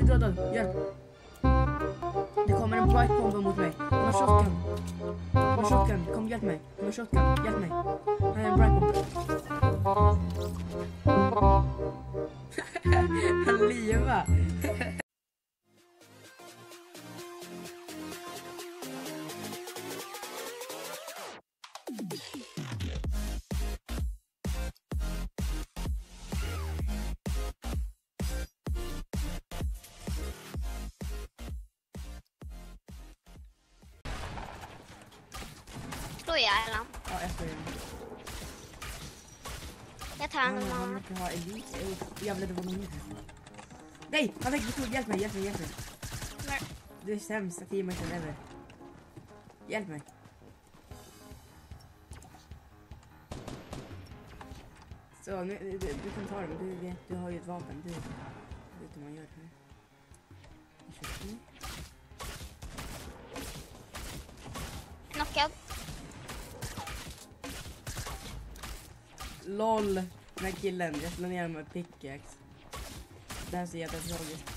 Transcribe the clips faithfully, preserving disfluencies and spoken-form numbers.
död, död. Hjälp. Det kommer en bright bomb mot mig. Han har shotgun. Han har shotgun. Kom, hjälp mig. Han har shotgun. Hjälp mig. Han är en bright bomb. Han lever. Slå ihjäl han. Ja, jag får göra det. Jag tar honom. Han verkar ha elit. Jävlar, det var någon mer. Nej, han fick betod. Hjälp mig, hjälp mig, hjälp mig. Nej. Du är sämsta teammaten ever. Hjälp mig. Så, nu, du, du kan ta det, men du vet, du har ju ett vapen. Du vet hur man gör det här. Knockad. LOL, den här killen. Jag slår ner honom med pickaxe. Det här ser jävla tragiskt.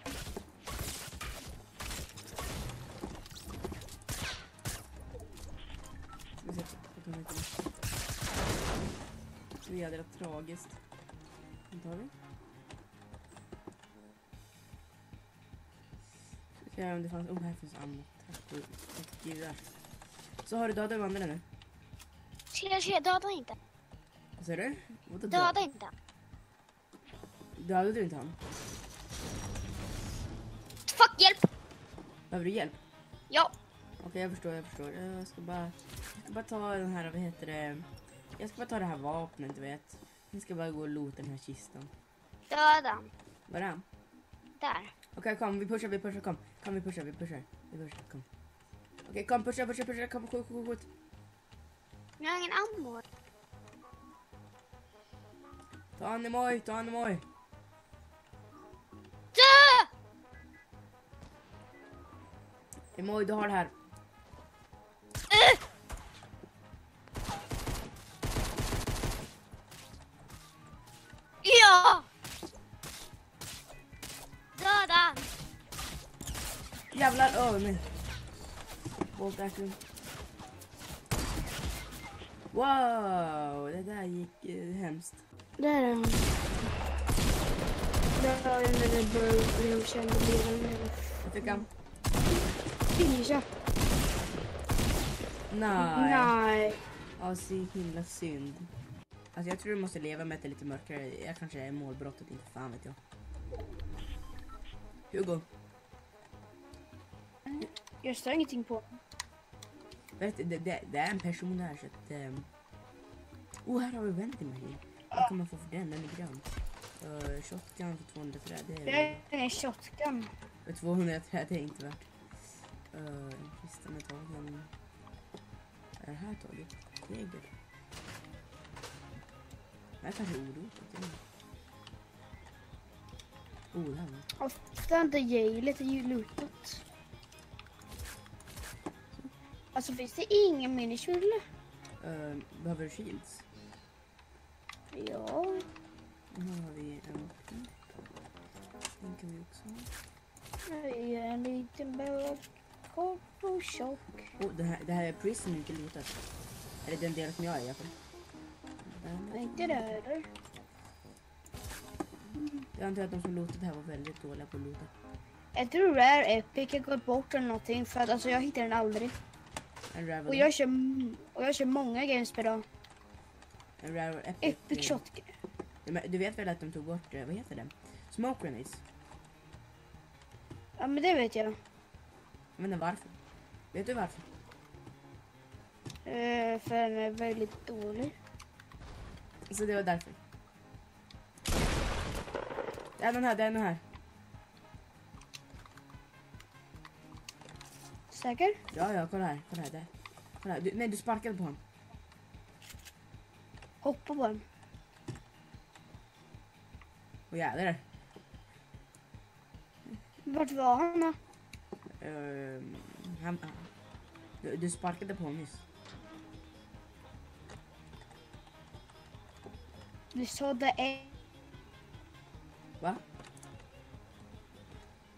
Så jävla tragiskt. Vad tar vi? Ska jag om det fanns... Oh, här finns ammo. Tack gud. Så har du dödat de andra nu? Tjena, tjena, döda inte. Vad säger du? Vad Döda inte. Dödade du inte han? Fuck, hjälp! Behöver du hjälp? Ja. Okej, okay, jag förstår, jag förstår. Jag ska bara... Jag ska bara ta den här, vad heter det? Jag ska bara ta det här vapnet, du vet. Jag ska bara gå och loota den här kistan. Döda. Var är han? Där. Okej, okay, kom, vi pushar, vi pushar, kom. Kom, vi pushar, vi pushar. Vi pushar, kom. Okej, okay, kom, pusha, pusha, pusha, kom, skjut, skjut, skjut. Jag har ingen ammo. Ta han i moj, ta han i moj. Dö! I moj, du har det här. Uh! Ja! Döda! Jävlar, öh, nej. Bolt action. Wow, det där gick eh, hemskt. Där är han. Där har jag den där burgaren och kände bilen. Jag fick han. Finisha. Nej. Nej. Ja, så himla synd. Alltså jag tror du måste leva med det lite mörkare. Jag kanske är målbrottet, inte fan vet jag. Hugo. Jag stör ingenting på. Vet du, det, det, det är en person här så att... Um... Oh, här har vi ventilmagi. Vad kan man få för den? Den är grön. Uh, shotgun för tvåhundra trä. Det är... Det är en shotgun. För tvåhundra trä, det är inte värt. Uh, kistan är tagen. Är det här taget? Jäger. Det här kanske är oroligt. Oh, det här var... Ofta inte gejlet är ju lutat. Alltså finns det ingen minikjul? Uh, behöver du shields? Ja. Nu har vi en... Den kan vi också ha. Jag är en liten bög. Kort och tjock. Oh, det här, det här är prison inte lotat. Är det den delen som jag är i alla fall? Nej, inte det eller? Jag antar att de som lotat här var väldigt dåliga på att lota. Jag tror Rare Epic har gått bort eller någonting. För att alltså jag hittar den aldrig. En Ravel. Och jag kör, och jag kör många games per dag. En Ravel Epic. Epic shotgun. Du vet väl att de tog bort, vad heter det? Smoke grenades. Ja men det vet jag. Jag vet inte varför. Vet du varför? Uh, för den är väldigt dålig. Så det var därför. Det är den här, det är den här. Säker? Ja, ja, kolla här, kolla här, där. Kolla här. Du, nej, du sparkade på honom. Hoppa på den. Åh jävlar. Vart var han då? Uh, han, han. Du, du sparkade på honom nyss. Du sa det är... Va?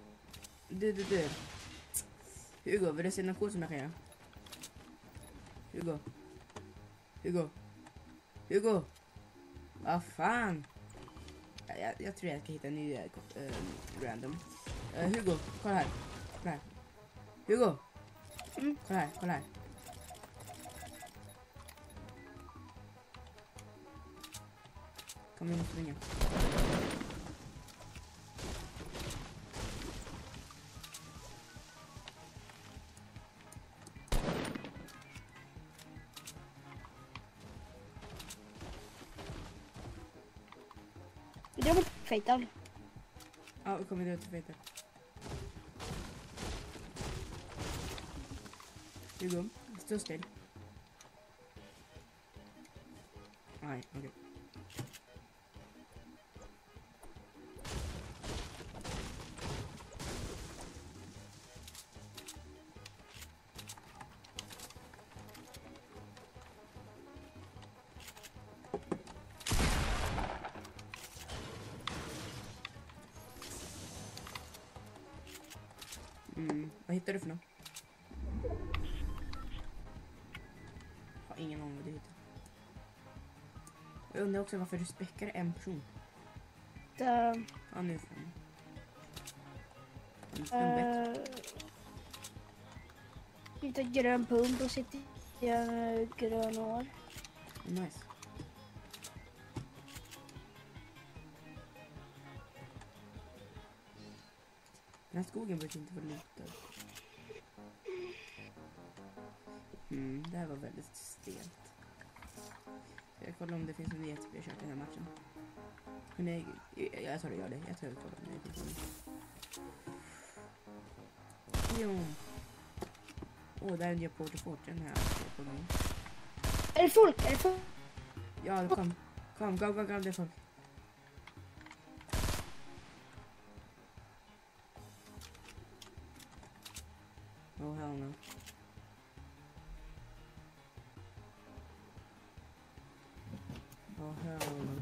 Du, du, du. Hugo, vill du se något coolt som jag kan göra? Hugo. Hugo. Hugo. Vad fan? Jag, jag tror jag ska hitta en ny äh, random. Uh, Hugo, kolla här. Kolla här. Hugo. Mm. Kolla här, kolla här. Kom, vi måste ringa. Det var fejtal. Ja, vi kommer ut till fejtet. Hugo, stå still. Nej, okej. Okay. Mm, vad hittar du för något? Jag har ingen aning vad du hittar. Jag undrar också varför du späckar en person. Det, Ja, nu fan. En bättre. uh, lite grön pump och sitter i en uh, grön år. Nice. Den här skogen borde inte vara lutad. Mm, det här var väldigt stelt. Jag kollar om det finns en nyhetsspel jag kört i den här matchen. Men nej, jag, jag tror det gör det. Jag tror jag kollar om det finns en. Jo. Åh, oh, där är en nya Porter Fort. Den här på gång. Är det folk? Är det folk? Ja, kom. Kom, gå, gå, gå, det är folk. Oh, hell no. Oh, hell no.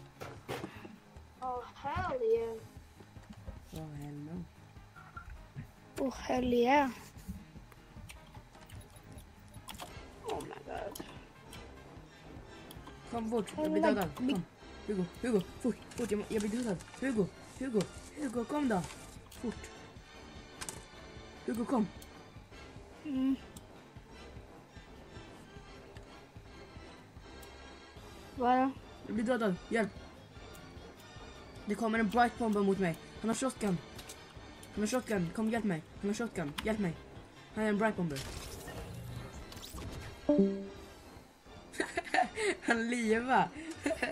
Oh, hell yeah. Oh, hell no. Oh, hell yeah. Oh my god. Kom bort, jag blir dödad. Kom. Hugo, Hugo, fort, fort, jag, jag blir dödad. Hugo, Hugo, Hugo, kom då. Fort. Hugo, kom. Mm. Vadå? Jag blir dödad, hjälp. Det kommer en bright bomber mot mig. Han har shotgun. Han har shotgun, kom hjälp mig. Han har shotgun, hjälp mig. Han är en bright bomber. Han lever.